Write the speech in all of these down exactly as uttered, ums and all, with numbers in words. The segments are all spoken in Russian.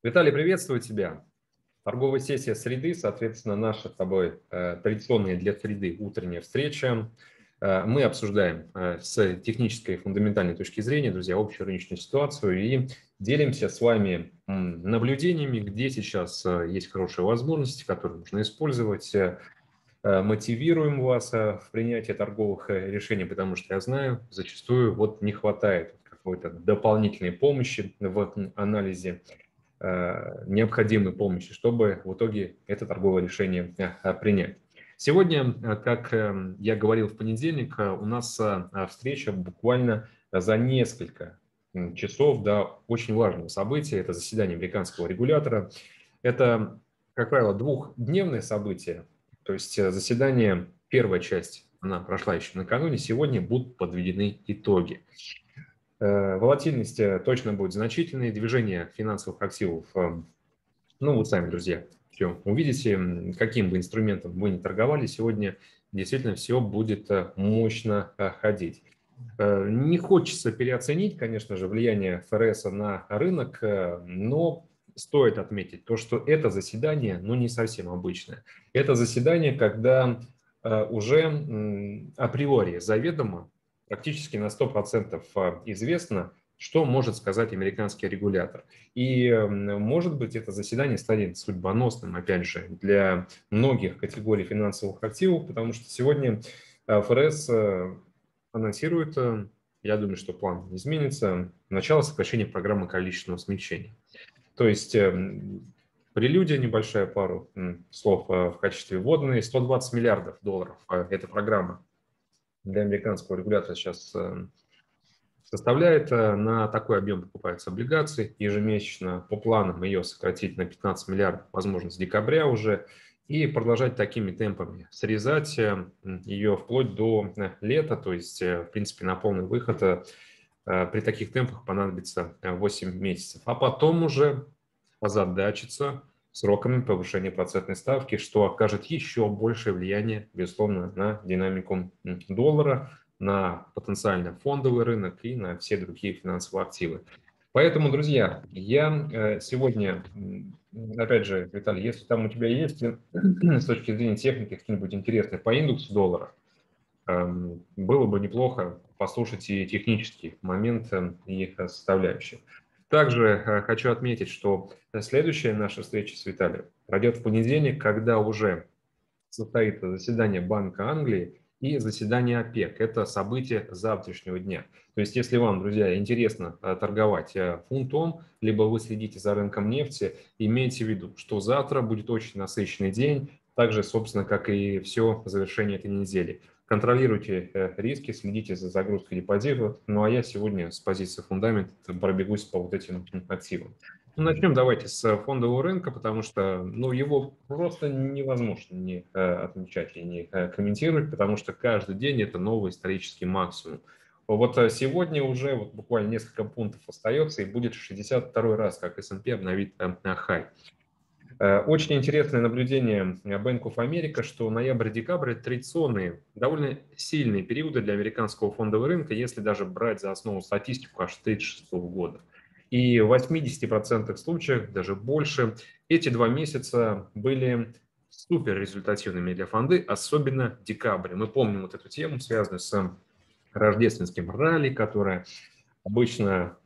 Виталий, приветствую тебя. Торговая сессия среды, соответственно, наша с тобой э, традиционная для среды утренняя встреча. Э, мы обсуждаем э, с технической и фундаментальной точки зрения, друзья, общую рыночную ситуацию и делимся с вами м, наблюдениями, где сейчас э, есть хорошие возможности, которые можно использовать. Э, мотивируем вас э, в принятии торговых э, решений, потому что я знаю, зачастую вот не хватает какой-то дополнительной помощи в анализе э, необходимой помощи, чтобы в итоге это торговое решение э, принять. Сегодня, э, как э, я говорил в понедельник, э, у нас э, встреча буквально за несколько м, часов до очень важного события. Это заседание американского регулятора. Это, как правило, двухдневное событие. То есть э, заседание, первая часть, она прошла еще накануне. Сегодня будут подведены итоги. Э, Волатильность э, точно будет значительной, движение финансовых активов, э, ну вот сами, друзья, все увидите, м, каким бы инструментом вы ни торговали, сегодня действительно все будет э, мощно э, ходить. Э, Не хочется переоценить, конечно же, влияние ФРС на рынок, э, но стоит отметить то, что это заседание, ну, не совсем обычное. Это заседание, когда э, уже м, априори заведомо, практически на сто процентов э, известно, что может сказать американский регулятор. И, м, может быть, это заседание станет судьбоносным, опять же, для многих категорий финансовых активов, потому что сегодня э, ФРС э, анонсирует, э, я думаю, что план не изменится, начало сокращения программы количественного смягчения. То есть эм, прелюдия небольшая, пару м, слов э, в качестве вводной, сто двадцать миллиардов долларов. э, Эта программа для американского регулятора сейчас э, составляет. э, На такой объем покупаются облигации ежемесячно. По планам ее сократить на пятнадцать миллиардов, возможно, с декабря уже, и продолжать такими темпами, срезать э, ее вплоть до э, лета, то есть, э, в принципе, на полный выход э, э, при таких темпах понадобится э, восемь месяцев. А потом уже озадачиться сроками повышения процентной ставки, что окажет еще большее влияние, безусловно, на динамику м, доллара, на потенциально фондовый рынок и на все другие финансовые активы. Поэтому, друзья, я э, сегодня, м, опять же, Виталий, если там у тебя есть э, с точки зрения техники что-нибудь интересное по индексу доллара, эм, было бы неплохо послушать и технический момент э, и их составляющих. Также э, хочу отметить, что следующая наша встреча с Виталием пройдет в понедельник, когда уже состоится заседание Банка Англии и заседание ОПЕК. Это событие завтрашнего дня. То есть, если вам, друзья, интересно э, торговать э, фунтом, либо вы следите за рынком нефти, имейте в виду, что завтра будет очень насыщенный день, так же, собственно, как и все завершение этой недели. Контролируйте э, риски, следите за загрузкой депозитов. Ну а я сегодня с позиции фундамента пробегусь по вот этим активам. Ну, начнем давайте с фондового рынка, потому что ну, его просто невозможно не э, отмечать и не э, комментировать, потому что каждый день это новый исторический максимум. Вот э, сегодня уже вот буквально несколько пунктов остается, и будет шестьдесят второй раз, как эс энд пи обновит э, хай. Э, Очень интересное наблюдение Bank of America, что ноябрь-декабрь – это традиционные, довольно сильные периоды для американского фондового рынка, если даже брать за основу статистику аж две тысячи шестого года. И в восьмидесяти процентах случаев, даже больше, эти два месяца были супер результативными для фонды, особенно декабрь. Мы помним вот эту тему, связанную с рождественским ралли, которая обычно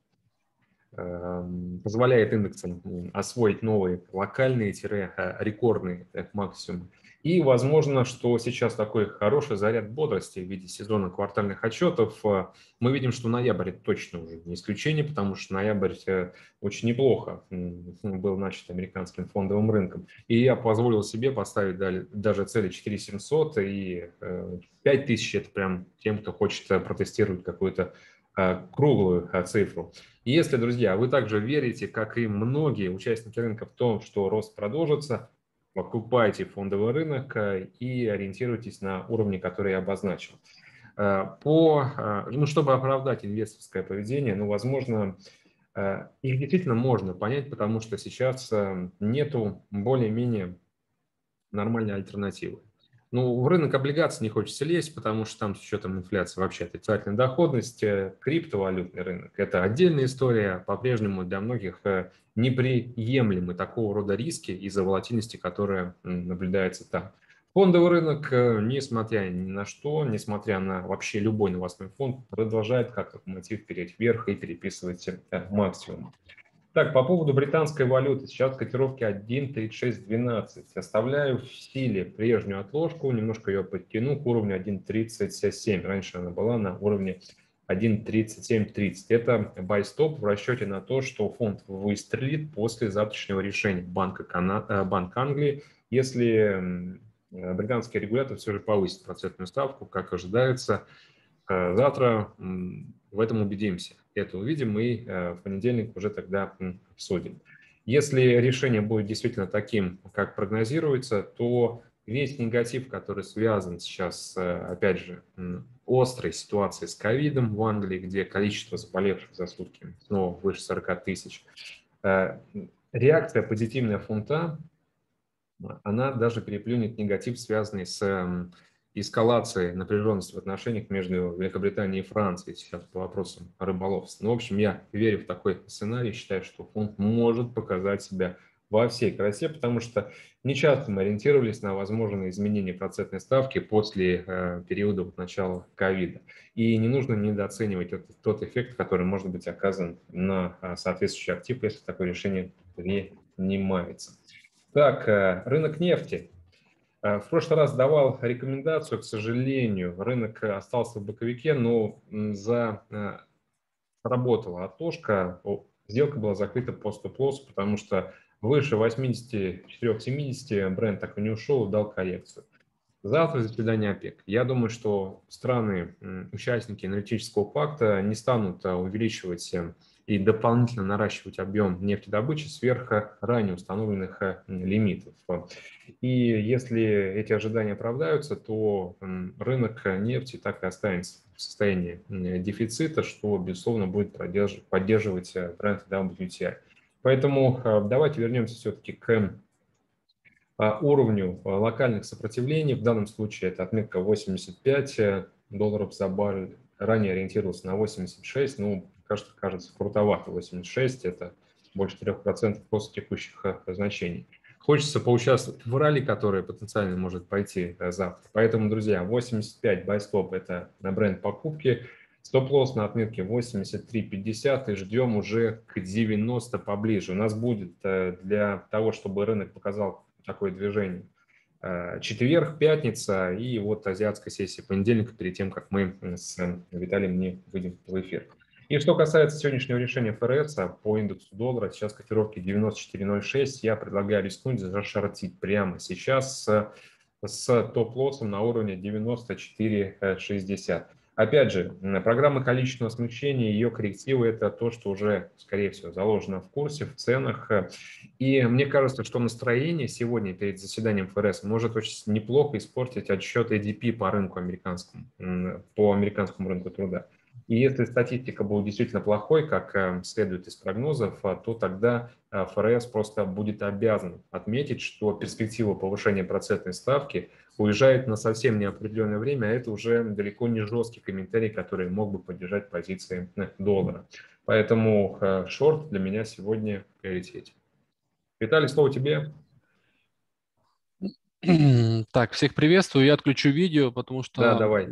позволяет индексам освоить новые локальные-рекордные максимумы. И возможно, что сейчас такой хороший заряд бодрости в виде сезона квартальных отчетов. Мы видим, что ноябрь точно уже не исключение, потому что ноябрь очень неплохо был начат американским фондовым рынком. И я позволил себе поставить даже цели четыре тысячи семьсот и пять тысяч. Это прям тем, кто хочет протестировать какую-то круглую цифру. И если, друзья, вы также верите, как и многие участники рынка, в том, что рост продолжится, покупайте фондовый рынок и ориентируйтесь на уровни, которые я обозначил. По, ну, чтобы оправдать инвесторское поведение, ну, возможно, их действительно можно понять, потому что сейчас нету более-менее нормальной альтернативы. Ну, в рынок облигаций не хочется лезть, потому что там с учетом инфляции вообще отрицательная доходность. Криптовалютный рынок – это отдельная история. По-прежнему для многих неприемлемы такого рода риски из-за волатильности, которая наблюдается там. Фондовый рынок, несмотря ни на что, несмотря на вообще любой новостной фонд, продолжает как локомотив переть вверх и переписывать максимум. Так, по поводу британской валюты. Сейчас котировки один тридцать шесть двенадцать. Оставляю в силе прежнюю отложку, немножко ее подтяну к уровню один тридцать семь. Раньше она была на уровне один тридцать семь тридцать. Это buy-stop в расчете на то, что фонд выстрелит после завтрашнего решения Банка, Кана... Банк Англии, если британский регулятор все же повысит процентную ставку, как ожидается. Завтра в этом убедимся. Это увидим и в понедельник уже тогда обсудим. Если решение будет действительно таким, как прогнозируется, то весь негатив, который связан сейчас, опять же, острой ситуацией с ковидом в Англии, где количество заболевших за сутки снова выше сорока тысяч, реакция позитивная фунта, она даже переплюнет негатив, связанный с эскалацией напряженности в отношениях между Великобританией и Францией сейчас по вопросам рыболовства. Ну, в общем, я верю в такой сценарий, считаю, что фонд может показать себя во всей красе, потому что нечасто мы ориентировались на возможные изменения процентной ставки после э, периода вот начала ковида. И не нужно недооценивать тот, тот эффект, который может быть оказан на э, соответствующий актив, если такое решение принимается. Так, э, рынок нефти. В прошлый раз давал рекомендацию, к сожалению, рынок остался в боковике, но за сработала отложка, сделка была закрыта по стоп-лоссу, потому что выше восьмидесяти четырёх — семидесяти бренд так и не ушел, дал коррекцию. Завтра заседание ОПЕК. Я думаю, что страны, участники энергетического пакта, не станут увеличивать и дополнительно наращивать объем нефтедобычи сверх ранее установленных лимитов. И если эти ожидания оправдаются, то рынок нефти так и останется в состоянии дефицита, что, безусловно, будет поддерживать бренд дабл ю ти ай. Поэтому давайте вернемся все-таки к уровню локальных сопротивлений. В данном случае это отметка восемьдесят пять долларов за баррель. Ранее ориентировался на восемьдесят шесть, ну, кажется, кажется, крутовато. восемьдесят шесть – это больше трех процентов после текущих значений. Хочется поучаствовать в ралли, которое потенциально может пойти завтра. Поэтому, друзья, восемьдесят пять buy-stop – это на бренд покупки. Стоп-лосс на отметке восемьдесят три пятьдесят и ждем уже к девяноста поближе. У нас будет для того, чтобы рынок показал такое движение, четверг, пятница и вот азиатская сессия понедельника, перед тем, как мы с Виталием не выйдем в эфир. И что касается сегодняшнего решения эф эр эс по индексу доллара, сейчас котировки девяносто четыре ноль шесть, я предлагаю рискнуть зашортить прямо сейчас с, с топ-лоссом на уровне девяносто четыре шестьдесят. Опять же, программа количественного смягчения, ее коррективы – это то, что уже, скорее всего, заложено в курсе, в ценах. И мне кажется, что настроение сегодня перед заседанием эф эр эс может очень неплохо испортить отсчет эй ди пи по рынку американскому, по американскому рынку труда. И если статистика будет действительно плохой, как следует из прогнозов, то тогда эф эр эс просто будет обязан отметить, что перспектива повышения процентной ставки уезжает на совсем неопределенное время, а это уже далеко не жесткий комментарий, который мог бы поддержать позиции доллара. Поэтому шорт для меня сегодня в приоритете. Виталий, слово тебе. Так, всех приветствую. Я отключу видео, потому что да, давай.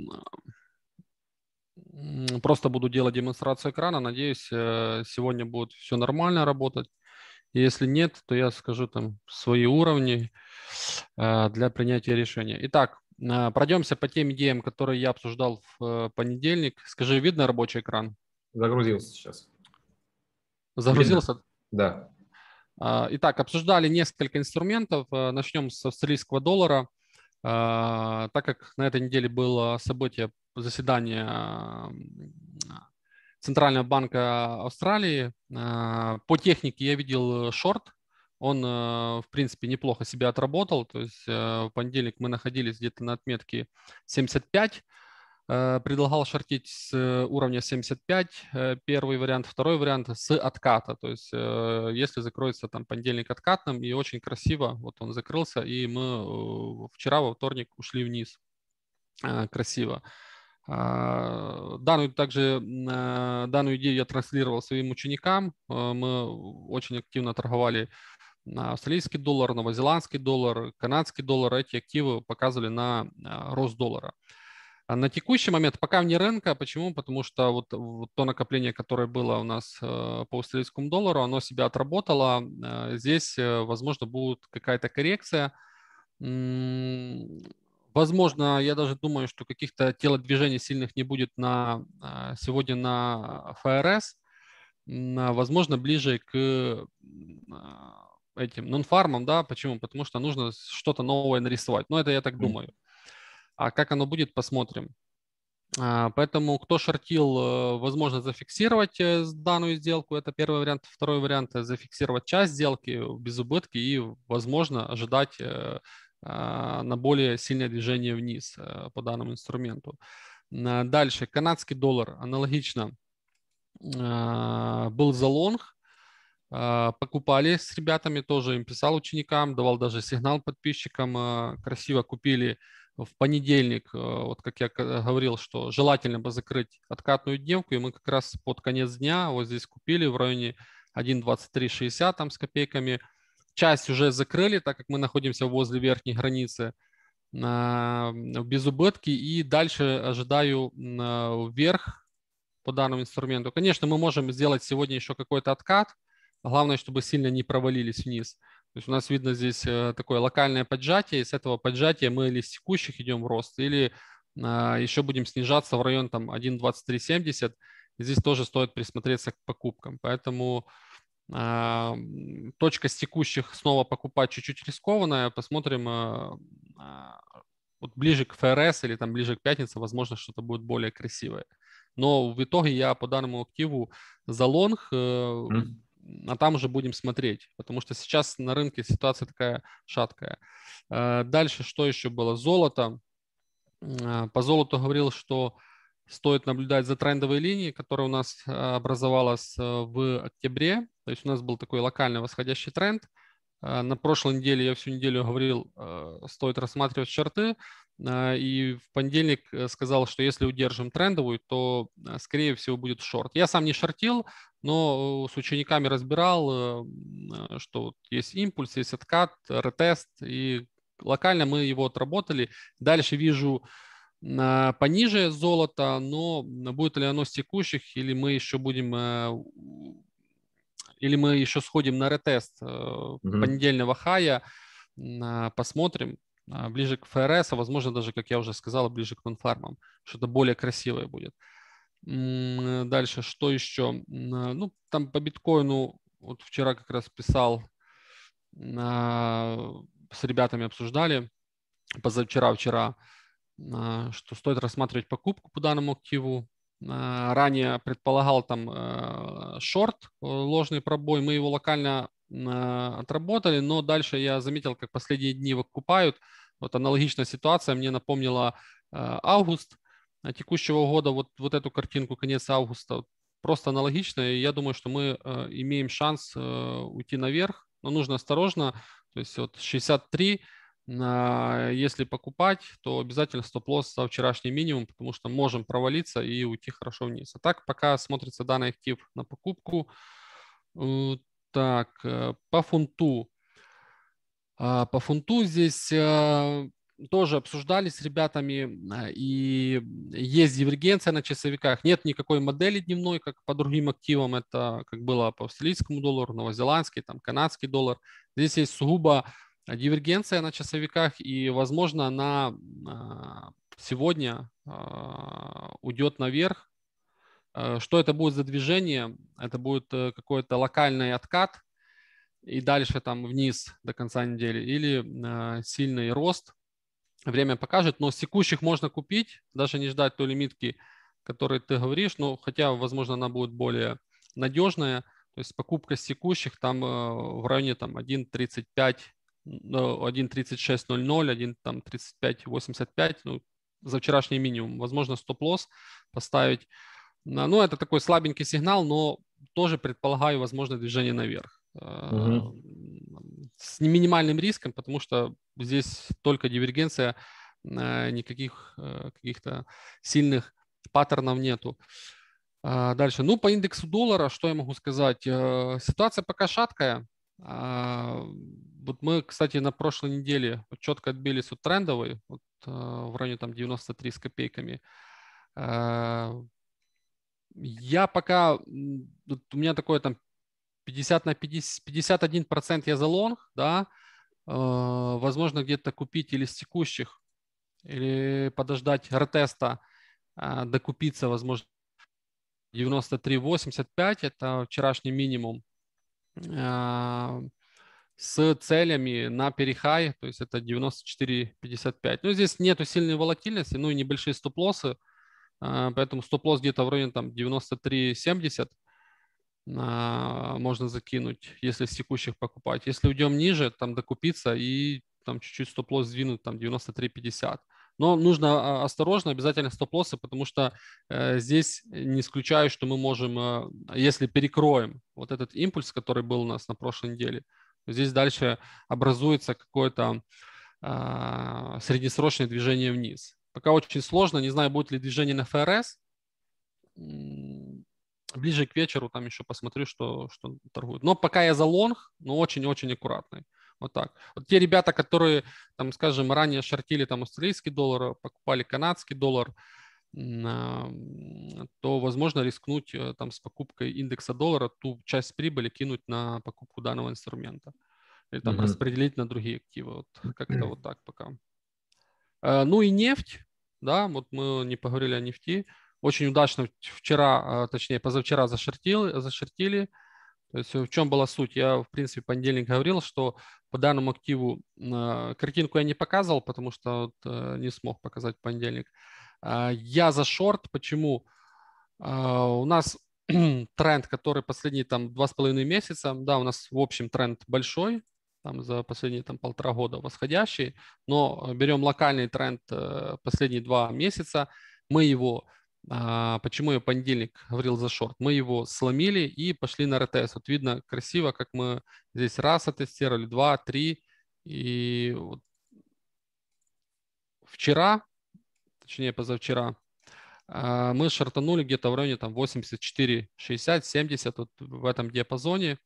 Просто буду делать демонстрацию экрана. Надеюсь, сегодня будет все нормально работать. Если нет, то я скажу там свои уровни для принятия решения. Итак, пройдемся по тем идеям, которые я обсуждал в понедельник. Скажи, видно рабочий экран? Загрузился сейчас. Загрузился? Видно? Да. Итак, обсуждали несколько инструментов. Начнем с австралийского доллара. Так как на этой неделе было событие заседания Центрального банка Австралии, по технике я видел шорт. Он, в принципе, неплохо себя отработал. То есть в понедельник мы находились где-то на отметке семьдесят пять. предлагал шортить с уровня семьдесят пять, первый вариант, второй вариант с отката, то есть если закроется там понедельник откатным, и очень красиво, вот он закрылся, и мы вчера во вторник ушли вниз, красиво. Данную также данную идею я транслировал своим ученикам, мы очень активно торговали на австралийский доллар, новозеландский доллар, канадский доллар, эти активы показывали на рост доллара. На текущий момент пока вне рынка. Почему? Потому что вот, вот то накопление, которое было у нас по австралийскому доллару, оно себя отработало. Здесь, возможно, будет какая-то коррекция. Возможно, я даже думаю, что каких-то телодвижений сильных не будет на, сегодня на эф эр эс. Возможно, ближе к этим нон-фармам, да, почему? Потому что нужно что-то новое нарисовать. Но это я так думаю. А как оно будет, посмотрим. Поэтому кто шортил, возможно, зафиксировать данную сделку. Это первый вариант. Второй вариант – зафиксировать часть сделки без убытки и, возможно, ожидать на более сильное движение вниз по данному инструменту. Дальше. Канадский доллар. Аналогично был за лонг. Покупали с ребятами, тоже им писал ученикам, давал даже сигнал подписчикам, красиво купили в понедельник, вот как я говорил, что желательно бы закрыть откатную дневку, и мы как раз под конец дня вот здесь купили в районе один двадцать три шестьдесят там с копейками. Часть уже закрыли, так как мы находимся возле верхней границы без убытки, и дальше ожидаю вверх по данному инструменту. Конечно, мы можем сделать сегодня еще какой-то откат. Главное, чтобы сильно не провалились вниз. То есть у нас видно здесь такое локальное поджатие, и с этого поджатия мы или с текущих идем в рост, или а, еще будем снижаться в район там один двадцать три семьдесят. Здесь тоже стоит присмотреться к покупкам. Поэтому а, точка с текущих снова покупать чуть-чуть рискованная. Посмотрим а, а, вот ближе к эф эр эс или там ближе к пятнице, возможно, что-то будет более красивое. Но в итоге я по данному активу за лонг, mm. а там уже будем смотреть, потому что сейчас на рынке ситуация такая шаткая. Дальше что еще было? Золото. По золоту говорил, что стоит наблюдать за трендовой линией, которая у нас образовалась в октябре. То есть у нас был такой локальный восходящий тренд. На прошлой неделе, я всю неделю говорил, стоит рассматривать шорты. И в понедельник сказал, что если удержим трендовую, то, скорее всего, будет шорт. Я сам не шортил, но с учениками разбирал, что вот есть импульс, есть откат, ретест, и локально мы его отработали. Дальше вижу пониже золото, но будет ли оно с текущих, или мы еще будем... Или мы еще сходим на ретест mm-hmm. понедельного хая, посмотрим. Ближе к эф эр эс, а возможно даже, как я уже сказал, ближе к нонфармам. Что-то более красивое будет. Дальше, что еще? Ну, там по биткоину, вот вчера как раз писал, с ребятами обсуждали, позавчера, вчера, что стоит рассматривать покупку по данному активу. Ранее предполагал там шорт, ложный пробой, мы его локально отработали, но дальше я заметил, как последние дни выкупают. Вот аналогичная ситуация мне напомнила август текущего года, вот, вот эту картинку, конец августа, просто аналогично, и я думаю, что мы имеем шанс уйти наверх, но нужно осторожно, то есть вот шестьдесят три, если покупать, то обязательно стоп-лосс за вчерашний минимум, потому что можем провалиться и уйти хорошо вниз. А так пока смотрится данный актив на покупку. Так, по фунту. По фунту здесь тоже обсуждали с ребятами, и есть дивергенция на часовиках. Нет никакой модели дневной, как по другим активам. Это как было по австралийскому доллару, новозеландский, там, канадский доллар. Здесь есть сугубо дивергенция на часовиках, и, возможно, она сегодня уйдет наверх. Что это будет за движение? Это будет какой-то локальный откат и дальше там вниз до конца недели, или сильный рост. Время покажет, но с текущих можно купить, даже не ждать той лимитки, которой ты говоришь, но хотя, возможно, она будет более надежная. То есть покупка с текущих там в районе там один тридцать пять, один тридцать шесть ноль ноль, один тридцать пять восемьдесят пять, ну, за вчерашний минимум. Возможно, стоп-лосс поставить. Ну, это такой слабенький сигнал, но тоже предполагаю возможное движение наверх. Угу. С минимальным риском, потому что здесь только дивергенция, никаких каких-то сильных паттернов нету. Дальше. Ну, по индексу доллара, что я могу сказать? Ситуация пока шаткая. Вот мы, кстати, на прошлой неделе четко отбились от трендовой, вот, в районе там девяносто три с копейками. Я пока, вот у меня такое там пятьдесят на пятьдесят, пятьдесят один процент я за лонг, да, возможно, где-то купить или с текущих, или подождать ретеста, докупиться, возможно, девяносто три восемьдесят пять, это вчерашний минимум, с целями на перехай, то есть это девяносто четыре пятьдесят пять. Ну, здесь нету сильной волатильности, ну и небольшие стоп-лоссы, поэтому стоп-лосс где-то в районе там девяносто три семьдесят можно закинуть, если с текущих покупать. Если уйдем ниже, там докупиться и там чуть-чуть стоп-лосс сдвинуть, там девяносто три пятьдесят. Но нужно осторожно, обязательно стоп-лоссы, потому что э, здесь не исключаю, что мы можем, э, если перекроем вот этот импульс, который был у нас на прошлой неделе, здесь дальше образуется какое-то э, среднесрочное движение вниз. Пока очень сложно, не знаю, будет ли движение на эф эр эс. Ближе к вечеру там еще посмотрю, что, что торгуют. Но пока я за лонг, но очень-очень аккуратный. Вот так. Вот те ребята, которые, там, скажем, ранее шортили там австралийский доллар, покупали канадский доллар, то возможно рискнуть там с покупкой индекса доллара, ту часть прибыли кинуть на покупку данного инструмента. Или там mm-hmm. распределить на другие активы. Вот как-то вот так пока. Ну и нефть, да, вот мы не поговорили о нефти. Очень удачно вчера, точнее позавчера зашортили, зашортили. То есть в чем была суть? Я, в принципе, в понедельник говорил, что по данному активу э, картинку я не показывал, потому что вот, э, не смог показать в понедельник. Э, я за шорт. Почему? Э, у нас тренд, который последние там два с половиной месяца, да, у нас в общем тренд большой, там за последние там полтора года восходящий, но берем локальный тренд э, последние два месяца, мы его А, почему я в понедельник говорил за шорт? Мы его сломили и пошли на эр тэ эс. Вот видно красиво, как мы здесь раз оттестировали, два, три. И вот вчера, точнее позавчера, мы шортанули где-то в районе там восемьдесят четыре шестьдесят семьдесят вот в этом диапазоне.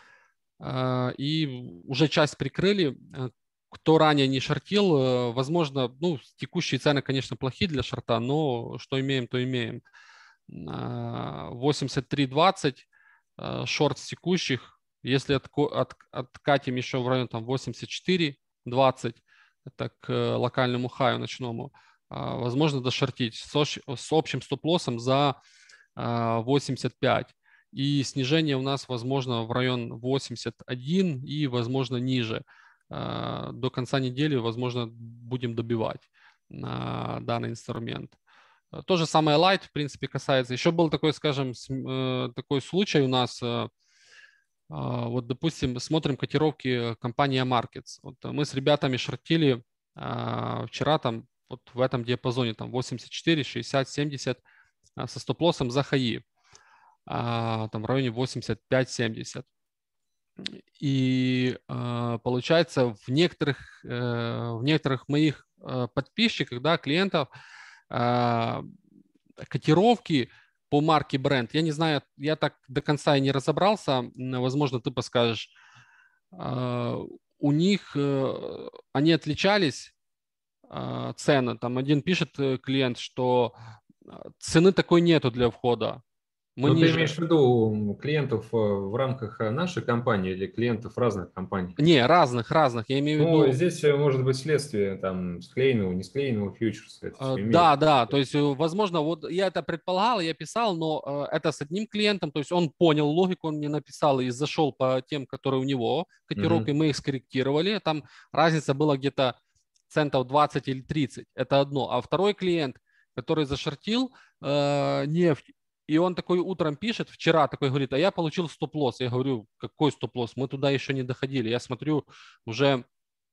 И уже часть прикрыли. Кто ранее не шортил, возможно, ну, текущие цены, конечно, плохие для шорта, но что имеем, то имеем. восемьдесят три двадцать шорт с текущих. Если от, от, откатим еще в район там восемьдесят четыре двадцать, это к локальному хаю ночному, возможно дошортить с, с общим стоп-лоссом за восемьдесят пять. И снижение у нас возможно в район восемьдесят один и возможно ниже. До конца недели, возможно, будем добивать на данный инструмент. То же самое Light, в принципе, касается. Еще был такой, скажем, такой случай у нас. Вот, допустим, смотрим котировки компании Markets. Вот мы с ребятами шортили вчера там вот в этом диапазоне там восемьдесят четыре шестьдесят семьдесят со стоп-лоссом за хаи. Там в районе восемьдесят пять семьдесят. И э, получается в некоторых, э, в некоторых моих э, подписчиках, да, клиентов, э, котировки по марке бренд, я не знаю, я так до конца и не разобрался, возможно, ты подскажешь, э, у них, э, они отличались, э, цены, там один пишет клиент, что цены такой нету для входа. Мы Но ниже. Ты имеешь в виду клиентов в рамках нашей компании или клиентов разных компаний? Не, разных, разных. Я имею в ну, виду... Здесь может быть следствие там склеенного, не склеенного фьючерса. Это да, да. То есть, возможно, вот я это предполагал, я писал, но это с одним клиентом. То есть он понял логику, он мне написал и зашел по тем, которые у него котировки, uh-huh. мы их скорректировали. Там разница была где-то центов двадцать или тридцать. Это одно. А второй клиент, который зашортил э, нефть, и он такой утром пишет, вчера такой говорит, а я получил стоп-лосс. Я говорю, какой стоп-лосс? Мы туда еще не доходили. Я смотрю, уже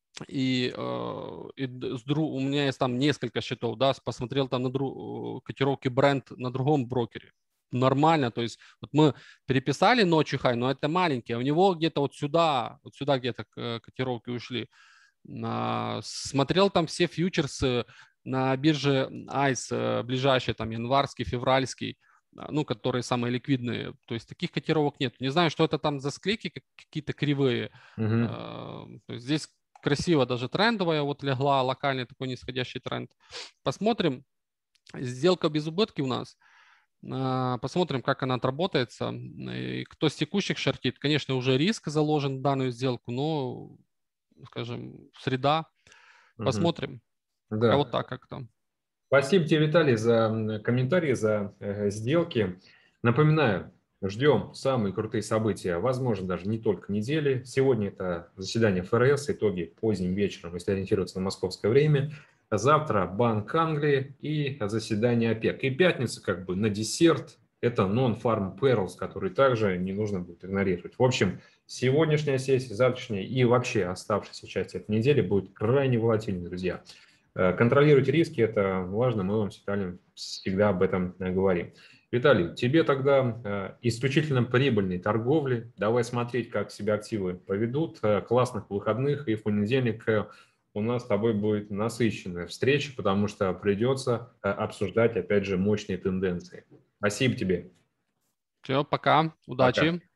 И, и с дру... у меня есть там несколько счетов, да, посмотрел там на дру... котировки бренд на другом брокере. Нормально, то есть вот мы переписали ночью хай, но это маленький, а у него где-то вот сюда, вот сюда где-то котировки ушли. Смотрел там все фьючерсы на бирже айс, ближайшие, там январский, февральский, ну, которые самые ликвидные. То есть таких котировок нет. Не знаю, что это там за склейки какие-то кривые. Uh-huh. То есть здесь красиво даже трендовая вот легла, локальный такой нисходящий тренд. Посмотрим. Сделка без убытки у нас. Посмотрим, как она отработается. И кто с текущих шортит, конечно, уже риск заложен в данную сделку, но, скажем, среда. Посмотрим. Uh-huh. Да. А вот так как-то. Спасибо тебе, Виталий, за комментарии, за э, сделки. Напоминаю, ждем самые крутые события, возможно, даже не только недели. Сегодня это заседание эф эр эс, итоги поздним вечером, если ориентироваться на московское время. Завтра Банк Англии и заседание ОПЕК. И пятница как бы на десерт. Это non-farm payrolls, который также не нужно будет игнорировать. В общем, сегодняшняя сессия, завтрашняя и вообще оставшаяся часть этой недели будет крайне волатильной, друзья. Контролировать риски – это важно, мы вам всегда об этом говорим. Виталий, тебе тогда исключительно прибыльной торговли. Давай смотреть, как себя активы поведут. Классных выходных, и в понедельник у нас с тобой будет насыщенная встреча, потому что придется обсуждать, опять же, мощные тенденции. Спасибо тебе. Все, пока, удачи. Пока.